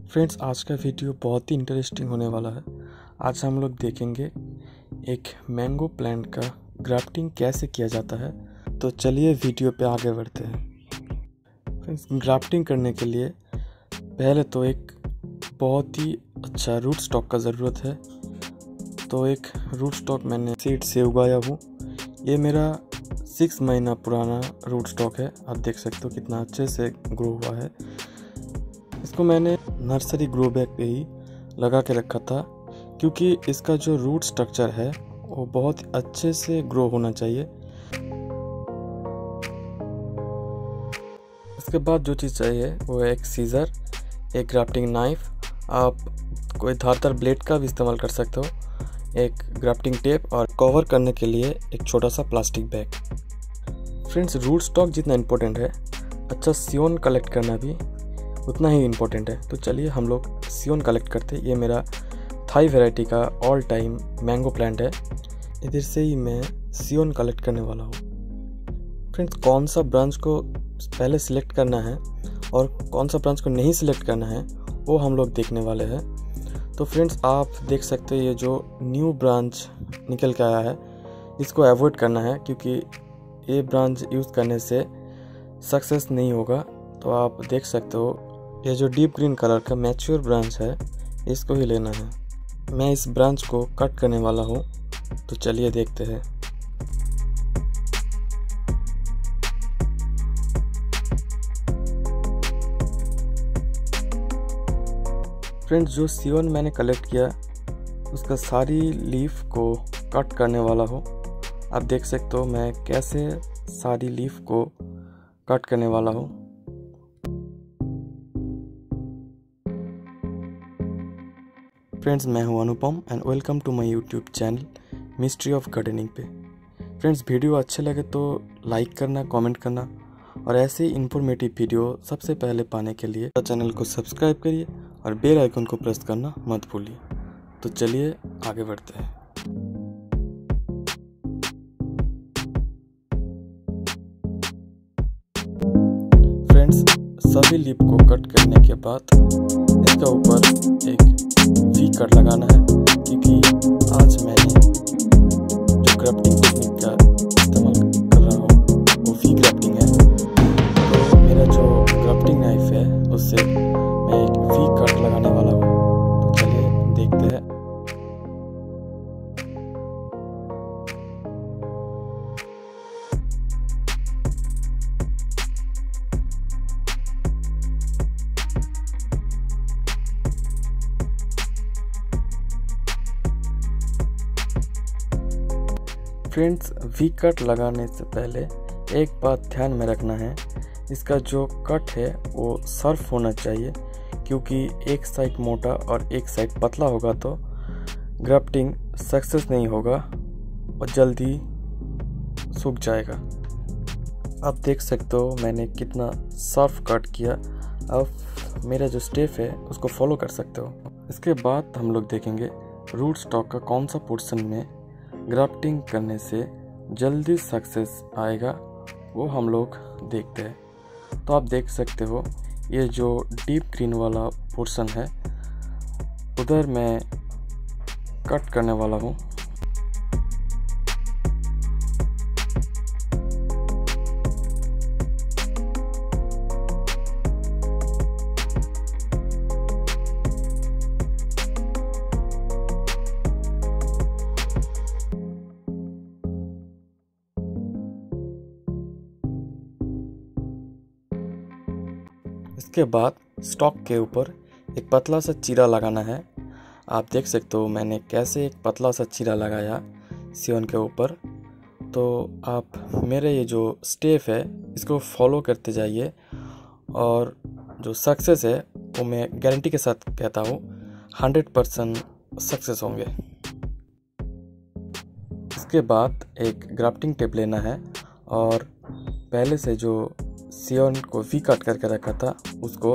Friends, आज का video बहुत ही इंटरेस्टिंग होने वाला है। आज हम लोग देखेंगे एक मैंगो प्लांट का ग्राफ्टिंग कैसे किया जाता है। तो चलिए वीडियो पे आगे बढ़ते हैं। फ्रेंड्स, ग्राफ्टिंग करने के लिए पहले तो एक बहुत ही अच्छा रूट स्टॉक का ज़रूरत है। तो एक रूट स्टॉक मैंने सीड से उगाया हूँ। ये मेरा 6 महीना पुराना रूट स्टॉक है। आप देख सकते हो कितना अच्छे से ग्रो हुआ है। इसको मैंने नर्सरी ग्रो बैग पे ही लगा के रखा था, क्योंकि इसका जो रूट स्ट्रक्चर है वो बहुत अच्छे से ग्रो होना चाहिए। इसके बाद जो चीज़ चाहिए वो है एक सीज़र, एक ग्राफ्टिंग नाइफ, आप कोई धारदार ब्लेड का भी इस्तेमाल कर सकते हो, एक ग्राफ्टिंग टेप और कवर करने के लिए एक छोटा सा plastic bag. Friends, root stock जितना इम्पोर्टेंट है, अच्छा सियोन कलेक्ट करना भी उतना ही इम्पोर्टेंट है। तो चलिए हम लोग सियोन कलेक्ट करते हैं। ये मेरा थाई वैरायटी का ऑल टाइम मैंगो प्लांट है। इधर से ही मैं सियोन कलेक्ट करने वाला हूँ। फ्रेंड्स, कौन सा ब्रांच को पहले सिलेक्ट करना है और कौन सा ब्रांच को नहीं सिलेक्ट करना है वो हम लोग देखने वाले हैं। तो फ्रेंड्स, आप देख सकते हैं ये जो न्यू ब्रांच निकल के आया है, इसको अवॉइड करना है, क्योंकि ये ब्रांच यूज़ करने से सक्सेस नहीं होगा। तो आप देख सकते हो ये जो डीप ग्रीन कलर का मैच्योर ब्रांच है, इसको ही लेना है। मैं इस ब्रांच को कट करने वाला हूँ। तो चलिए देखते हैं। फ्रेंड्स, जो सियोन मैंने कलेक्ट किया उसका सारी लीफ को कट करने वाला हूँ। आप देख सकते हो मैं कैसे सारी लीफ को कट करने वाला हूँ। फ्रेंड्स, मैं हूं Anupam and welcome to my YouTube channel mystery of gardening पे। फ्रेंड्स, वीडियो अच्छे लगे तो लाइक करना, कमेंट करना और ऐसे ही इन्फॉर्मेटिव वीडियो सबसे पहले पाने के लिए चैनल को सब्सक्राइब करिए और बेल आइकन को प्रेस करना मत भूलिए। तो चलिए आगे बढ़ते हैं। फ्रेंड्स, सभी लीफ को कट करने के बाद इसका ऊपर एक वी कट लगाना है, क्योंकि आज मैंने जो ग्राफ्टिंग टेक्निक का इस्तेमाल कर रहा हूँ वो वी ग्राफ्टिंग है। तो मेरा जो ग्राफ्टिंग नाइफ है उससे मैं एक वी कट लगाने वाला हूँ। तो चलिए देखते हैं। फ्रेंड्स, वी कट लगाने से पहले एक बात ध्यान में रखना है, इसका जो कट है वो सर्फ होना चाहिए, क्योंकि एक साइड मोटा और एक साइड पतला होगा तो ग्राफ्टिंग सक्सेस नहीं होगा और जल्दी सूख जाएगा। आप देख सकते हो मैंने कितना सर्फ कट किया। अब मेरा जो स्टेप है उसको फॉलो कर सकते हो। इसके बाद हम लोग देखेंगे रूट स्टॉक का कौन सा पोर्शन में ग्राफ्टिंग करने से जल्दी सक्सेस आएगा, वो हम लोग देखते हैं। तो आप देख सकते हो ये जो डीप ग्रीन वाला पोर्शन है उधर मैं कट करने वाला हूँ। इसके बाद स्टॉक के ऊपर एक पतला सा चीरा लगाना है। आप देख सकते हो मैंने कैसे एक पतला सा चीरा लगाया सियोन के ऊपर। तो आप मेरे ये जो स्टेप है इसको फॉलो करते जाइए और जो सक्सेस है वो मैं गारंटी के साथ कहता हूँ 100% सक्सेस होंगे। इसके बाद एक ग्राफ्टिंग टेप लेना है और पहले से जो सियोन को वी कट करके रखा था उसको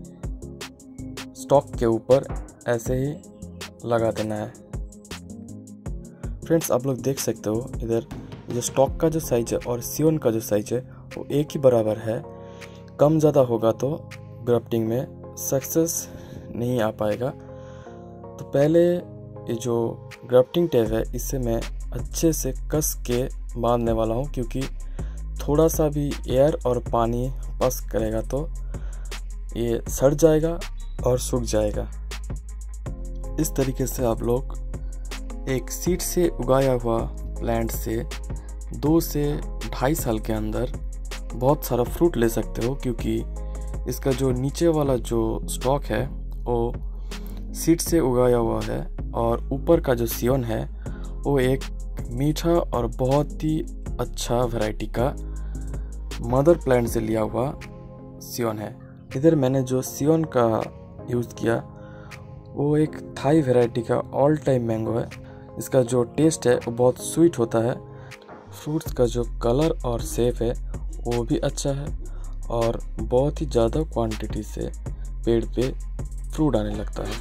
स्टॉक के ऊपर ऐसे ही लगा देना है। फ्रेंड्स, आप लोग देख सकते हो इधर जो स्टॉक का जो साइज है और सियोन का जो साइज है वो एक ही बराबर है। कम ज़्यादा होगा तो ग्राफ्टिंग में सक्सेस नहीं आ पाएगा। तो पहले ये जो ग्राफ्टिंग टेप है इसे मैं अच्छे से कस के बांधने वाला हूँ, क्योंकि थोड़ा सा भी एयर और पानी पास करेगा तो ये सड़ जाएगा और सूख जाएगा। इस तरीके से आप लोग एक सीड से उगाया हुआ प्लांट से 2 से 2.5 साल के अंदर बहुत सारा फ्रूट ले सकते हो, क्योंकि इसका जो नीचे वाला जो स्टॉक है वो सीड से उगाया हुआ है और ऊपर का जो सियोन है वो एक मीठा और बहुत ही अच्छा वैरायटी का मदर प्लांट से लिया हुआ सियोन है। इधर मैंने जो सियोन का यूज़ किया वो एक थाई वैरायटी का ऑल टाइम मैंगो है। इसका जो टेस्ट है वो बहुत स्वीट होता है। फ्रूट्स का जो कलर और शेप है वो भी अच्छा है और बहुत ही ज़्यादा क्वांटिटी से पेड़ पे फ्रूट आने लगता है।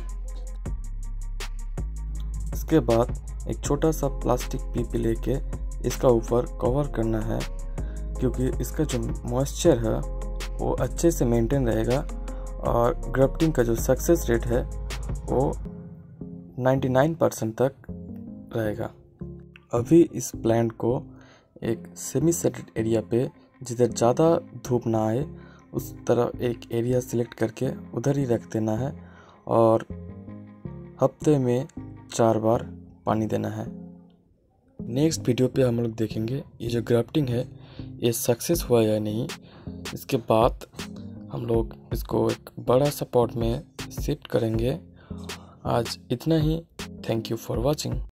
इसके बाद एक छोटा सा प्लास्टिक पीपी लेके इसका ऊपर कवर करना है, क्योंकि इसका जो मॉइस्चर है वो अच्छे से मेंटेन रहेगा और ग्राफ्टिंग का जो सक्सेस रेट है वो 99% तक रहेगा। अभी इस प्लांट को एक सेमी सेटेड एरिया पे जिधर ज़्यादा धूप ना आए उस तरह एक एरिया सिलेक्ट करके उधर ही रख देना है और हफ्ते में 4 बार पानी देना है। नेक्स्ट वीडियो पे हम लोग देखेंगे ये जो ग्राफ्टिंग है ये सक्सेस हुआ या नहीं। इसके बाद हम लोग इसको एक बड़ा सा पॉट में शिफ्ट करेंगे। आज इतना ही। Thank you for watching.